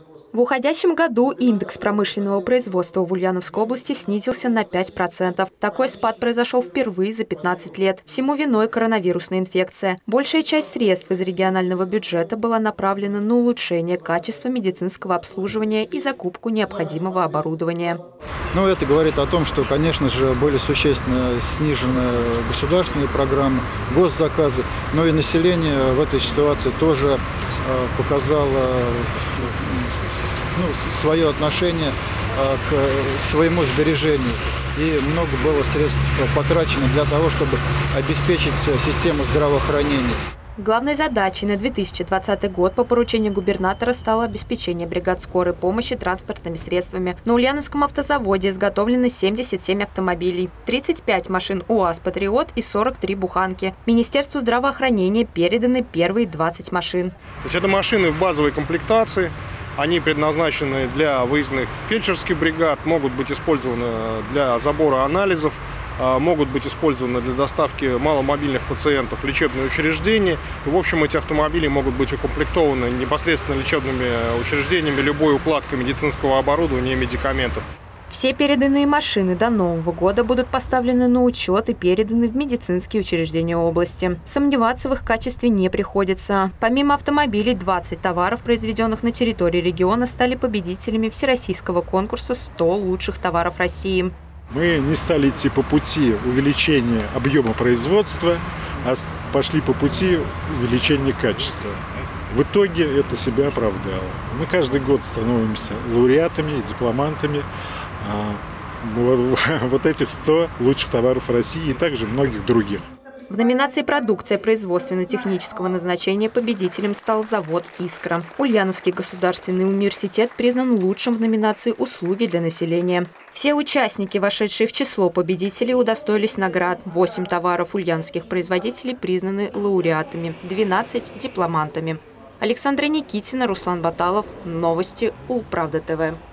В уходящем году индекс промышленного производства в Ульяновской области снизился на 5%. Такой спад произошел впервые за 15 лет. Всему виной коронавирусная инфекция. Большая часть средств из регионального бюджета была направлена на улучшение качества медицинского обслуживания и закупку необходимого оборудования. Это говорит о том, что, конечно же, были существенно снижены государственные программы, госзаказы, но и население в этой ситуации тоже показало свое отношение к своему сбережению. И много было средств потрачено для того, чтобы обеспечить систему здравоохранения. Главной задачей на 2020 год по поручению губернатора стало обеспечение бригад скорой помощи транспортными средствами. На Ульяновском автозаводе изготовлены 77 автомобилей, 35 машин УАЗ «Патриот» и 43 буханки. Министерству здравоохранения переданы первые 20 машин. То есть это машины в базовой комплектации. Они предназначены для выездных фельдшерских бригад, могут быть использованы для забора анализов, могут быть использованы для доставки маломобильных пациентов в лечебные учреждения. И, в общем, эти автомобили могут быть укомплектованы непосредственно лечебными учреждениями любой укладкой медицинского оборудования и медикаментов. Все переданные машины до Нового года будут поставлены на учет и переданы в медицинские учреждения области. Сомневаться в их качестве не приходится. Помимо автомобилей, 20 товаров, произведенных на территории региона, стали победителями всероссийского конкурса «100 лучших товаров России». Мы не стали идти по пути увеличения объема производства, а пошли по пути увеличения качества. В итоге это себя оправдало. Мы каждый год становимся лауреатами, дипломантами вот этих 100 лучших товаров России и также многих других. В номинации «Продукция производственно-технического назначения» победителем стал завод «Искра». Ульяновский государственный университет признан лучшим в номинации «Услуги для населения». Все участники, вошедшие в число победителей, удостоились наград. 8 товаров ульяновских производителей признаны лауреатами, 12 – дипломантами. Александра Никитина, Руслан Баталов. Новости УЛправда ТВ.